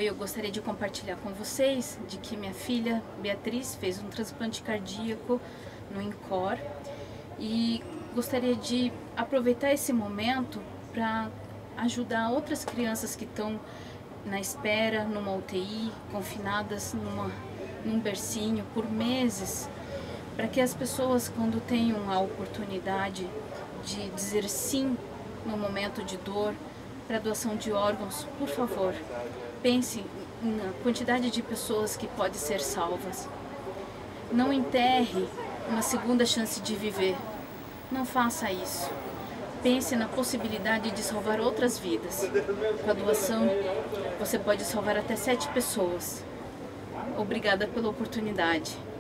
Oi, eu gostaria de compartilhar com vocês de que minha filha Beatriz fez um transplante cardíaco no INCOR e gostaria de aproveitar esse momento para ajudar outras crianças que estão na espera, numa UTI, confinadas num bercinho por meses, para que as pessoas, quando tenham a oportunidade de dizer sim no momento de dor para doação de órgãos, por favor, pense na quantidade de pessoas que podem ser salvas. Não enterre uma segunda chance de viver. Não faça isso. Pense na possibilidade de salvar outras vidas. Com a doação, você pode salvar até 7 pessoas. Obrigada pela oportunidade.